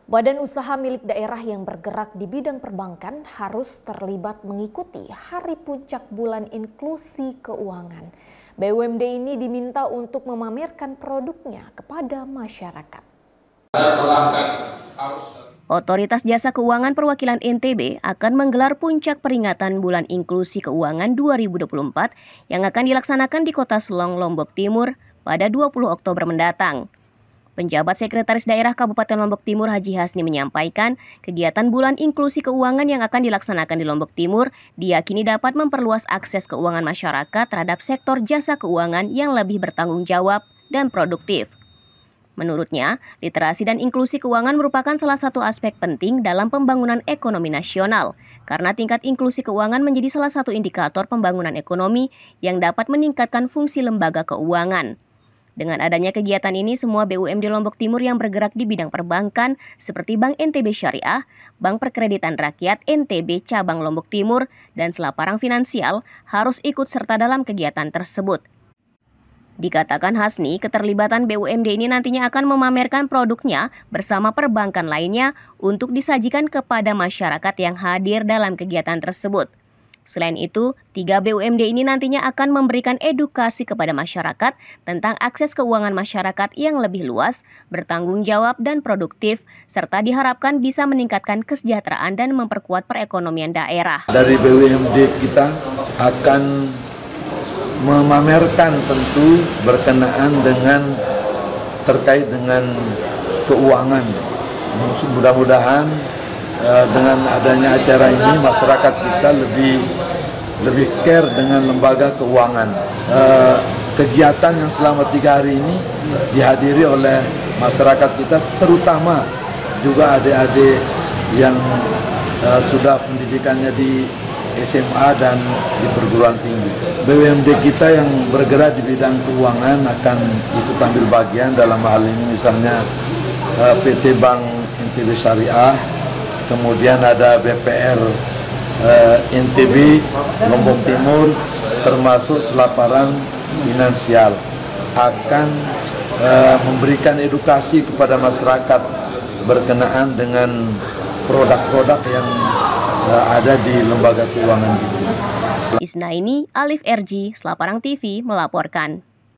Badan usaha milik daerah yang bergerak di bidang perbankan harus terlibat mengikuti Hari Puncak Bulan Inklusi Keuangan. BUMD ini diminta untuk memamerkan produknya kepada masyarakat. Otoritas Jasa Keuangan Perwakilan NTB akan menggelar puncak peringatan Bulan Inklusi Keuangan 2024 yang akan dilaksanakan di Kota Selong, Lombok Timur pada 20 Oktober mendatang. Penjabat Sekretaris Daerah Kabupaten Lombok Timur Haji Hasni menyampaikan kegiatan Bulan Inklusi Keuangan yang akan dilaksanakan di Lombok Timur diyakini dapat memperluas akses keuangan masyarakat terhadap sektor jasa keuangan yang lebih bertanggung jawab dan produktif. Menurutnya, literasi dan inklusi keuangan merupakan salah satu aspek penting dalam pembangunan ekonomi nasional, karena tingkat inklusi keuangan menjadi salah satu indikator pembangunan ekonomi yang dapat meningkatkan fungsi lembaga keuangan. Dengan adanya kegiatan ini, semua BUMD Lombok Timur yang bergerak di bidang perbankan seperti Bank NTB Syariah, Bank Perkreditan Rakyat NTB Cabang Lombok Timur, dan Selaparang Finansial harus ikut serta dalam kegiatan tersebut. Dikatakan Hasni, keterlibatan BUMD ini nantinya akan memamerkan produknya bersama perbankan lainnya untuk disajikan kepada masyarakat yang hadir dalam kegiatan tersebut. Selain itu, 3 BUMD ini nantinya akan memberikan edukasi kepada masyarakat tentang akses keuangan masyarakat yang lebih luas, bertanggung jawab dan produktif, serta diharapkan bisa meningkatkan kesejahteraan dan memperkuat perekonomian daerah. Dari BUMD kita akan memamerkan tentu berkenaan dengan terkait dengan keuangan. Mudah-mudahan dengan adanya acara ini masyarakat kita lebih care dengan lembaga keuangan. Kegiatan yang selama 3 hari ini dihadiri oleh masyarakat kita, terutama juga adik-adik yang sudah pendidikannya di SMA dan di perguruan tinggi. BUMD kita yang bergerak di bidang keuangan akan ikut ambil bagian dalam hal ini, misalnya PT Bank NTB Syariah, kemudian ada BPR NTB Lombok Timur, termasuk Selaparang Finansial, akan memberikan edukasi kepada masyarakat berkenaan dengan produk-produk yang ada di lembaga keuangan itu. Isnaini, Alif RG, Selaparang TV melaporkan.